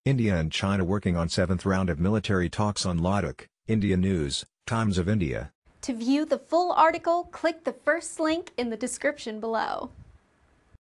India and China working on 7th round of military talks on Ladakh. India News, Times of India. To view the full article, click the first link in the description below.